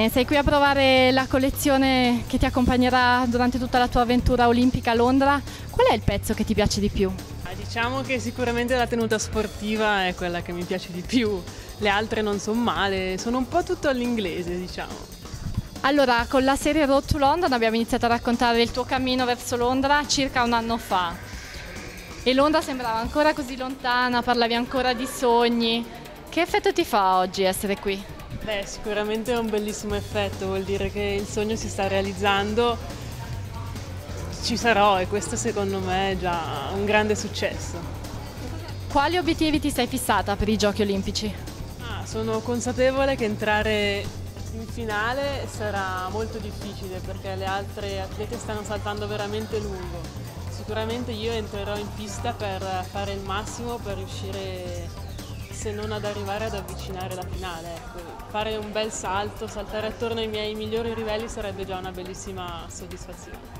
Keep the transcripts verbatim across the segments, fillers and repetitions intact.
Irene, sei qui a provare la collezione che ti accompagnerà durante tutta la tua avventura olimpica a Londra. Qual è il pezzo che ti piace di più? Diciamo che sicuramente la tenuta sportiva è quella che mi piace di più, le altre non sono male, sono un po' tutto all'inglese, diciamo. Allora, con la serie Road to London abbiamo iniziato a raccontare il tuo cammino verso Londra circa un anno fa. E Londra sembrava ancora così lontana, parlavi ancora di sogni. Che effetto ti fa oggi essere qui? Beh, sicuramente è un bellissimo effetto, vuol dire che il sogno si sta realizzando, ci sarò e questo secondo me è già un grande successo. Quali obiettivi ti sei fissata per i Giochi Olimpici? Ah, sono consapevole che entrare in finale sarà molto difficile perché le altre atlete stanno saltando veramente lungo. Sicuramente io entrerò in pista per fare il massimo per riuscire, se non ad arrivare, ad avvicinare la finale. Ecco. Fare un bel salto, saltare attorno ai miei migliori livelli sarebbe già una bellissima soddisfazione.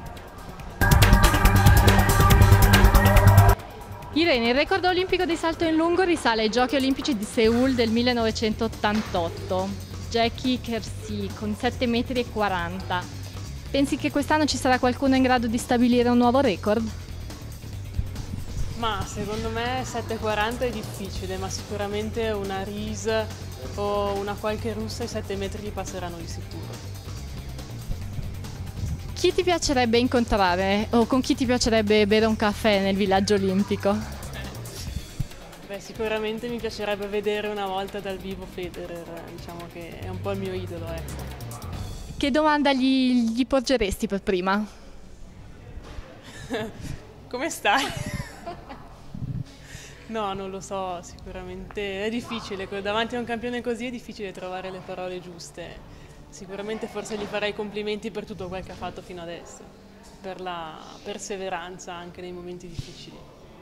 Irene, il record olimpico di salto in lungo risale ai Giochi Olimpici di Seul del millenovecentottantotto. Jackie Kersee con sette metri e quaranta. Pensi che quest'anno ci sarà qualcuno in grado di stabilire un nuovo record? Ma secondo me sette e quaranta è difficile, ma sicuramente una Ries o una qualche russa i sette metri li passeranno di sicuro. Chi ti piacerebbe incontrare o con chi ti piacerebbe bere un caffè nel villaggio olimpico? Beh, sicuramente mi piacerebbe vedere una volta dal vivo Federer, diciamo che è un po' il mio idolo, ecco. Che domanda gli, gli porgeresti per prima? Come stai? No, non lo so, sicuramente è difficile, davanti a un campione così è difficile trovare le parole giuste. Sicuramente forse gli farei complimenti per tutto quel che ha fatto fino adesso, per la perseveranza anche nei momenti difficili.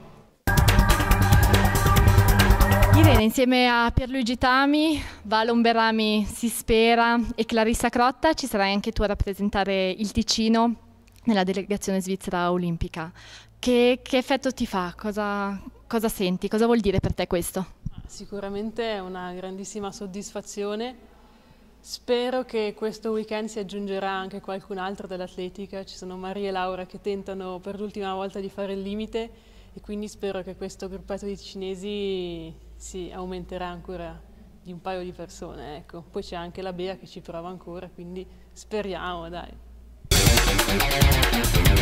Irene, insieme a Pierluigi Tami, Valon Berami si spera e Clarissa Crotta ci sarai anche tu a rappresentare il Ticino nella delegazione svizzera olimpica. Che, che effetto ti fa? Cosa, cosa senti? Cosa vuol dire per te questo? Sicuramente è una grandissima soddisfazione. Spero che questo weekend si aggiungerà anche qualcun altro dell'atletica. Ci sono Maria e Laura che tentano per l'ultima volta di fare il limite e quindi spero che questo gruppetto di cinesi si aumenterà ancora di un paio di persone. Ecco. Poi c'è anche la Bea che ci prova ancora, quindi speriamo, dai.